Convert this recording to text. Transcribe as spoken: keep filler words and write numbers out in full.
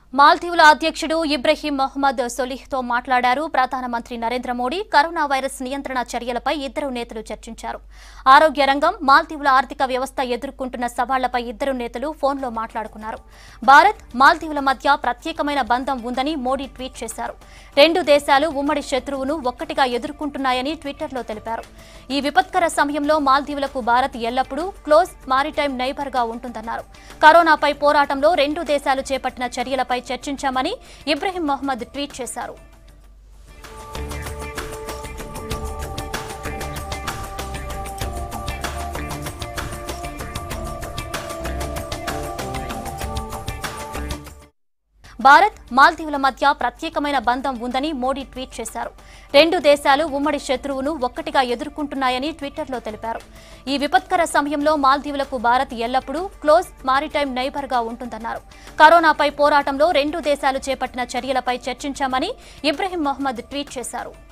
మాల్దీవుల అధ్యక్షుడు ఇబ్రహీం మొహమ్మద్ సొలిహ్తో మాట్లాడారు ప్రధానమంత్రి నరేంద్ర మోడీ. కరోనా వైరస్ నియంత్రణ చర్యలపై ఇద్దరు నేతలు చర్చించారు. ఆరోగ్య రంగం, మాల్దీవుల ఆర్థిక వ్యవస్థ ఎదుర్కొంటున్న సవాళ్లపై ఇద్దరు నేతలు ఫోన్లో మాట్లాడుకున్నారు. భారత్, మాల్దీవుల మధ్య ప్రత్యేకమైన బంధం ఉందని మోడీ ట్వీట్ చేశారు. రెండు దేశాలు ఉమ్మడి శత్రువును ఒక్కటిగా ఎదుర్కొంటున్నాయని ట్విట్టర్లో తెలిపారు. ఈ విపత్కర సమయంలో మాల్దీవులకు భారత్ ఎల్లప్పుడూ క్లోజ్ మారిటైమ్ నైబర్గా ఉంటుందన్నారు. కరోనాపై పోరాటంలో రెండు దేశాలు చేపట్టిన చర్యలపై చర్చించామని ఇబ్రహీం మొహమ్మద్ ట్వీట్ చేశారు. భారత్, మాల్దీవుల మధ్య ప్రత్యేకమైన బంధం ఉందని మోడీ ట్వీట్ చేశారు. రెండు దేశాలు ఉమ్మడి శత్రువును ఒక్కటిగా ఎదుర్కొంటున్నాయని ట్విట్టర్లో తెలిపారు. ఈ విపత్కర సమయంలో మాల్దీవులకు భారత్ ఎల్లప్పుడూ క్లోజ్ మారిటైమ్ నైబర్గా ఉంటుందన్నారు. కరోనాపై పోరాటంలో రెండు దేశాలు చేపట్టిన చర్యలపై చర్చించామని ఇబ్రహీం మొహమ్మద్ ట్వీట్ చేశారు.